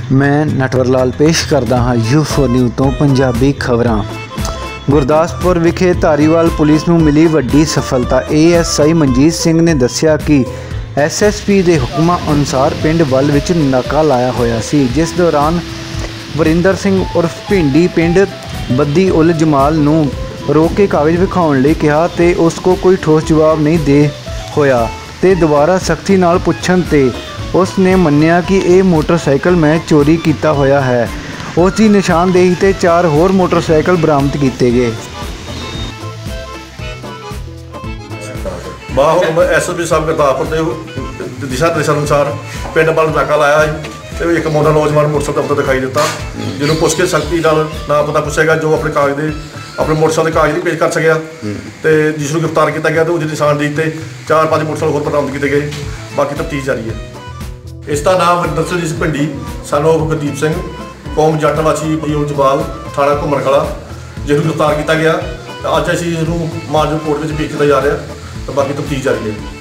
मैं नटवर लाल पेश करता हाँ U4 न्यूज़ तो पंजाबी खबरां। गुरदासपुर विखे धारीवाल पुलिस नूं मिली वड्डी सफलता। ASI मनजीत सिंह ने दस्सिया कि SSP के हुक्मां अनुसार पिंड वल विच नाका लाया होया सी, जिस दौरान वरिंदर सिंह उर्फ भिंडी पिंड बद्दी उल जमाल नूं रोक के कागज़ विखाउण लई कहा ते उसको कोई ठोस जवाब नहीं दे होया ते दोबारा सख्ती नाल पुछण ते उसने मन्निया कि यह मोटरसाइकिल मैं चोरी किया होया है। उसकी निशानदेही ते 4 होर मोटरसाइकिल बरामद किए गए। SSP साहब गुरदासपुर के दिशा निर्देश अनुसार पिंड वाल नाका लाया है। एक मुंडा नौजवान मोटरसाइकिल पर दिखाई दिता, जिन्होंने पुछ के सख्ती ना पता पूछेगा, जो अपने कागज अपने मोटरसाइकिल के कागज नहीं पेश कर सकिया तो जिसनों गिरफ्तार किया गया। तो उसकी निशानदेही से 4-5 मोटरसाइकिल होर बरामद किए गए। बाकी तफ्तीश जारी है। इसका नाम वरिंदर सिंह भिंडी सन ऑफ गुरदीप सिंह कौम जट वासी उल जमाल थाना घुमन कला, जिसनों गिरफ्तार किया गया। अज असीं इसनूं मानजोग कोर्ट में पेश किया जा रहा है। तो बाकी तफ्तीश जारी है।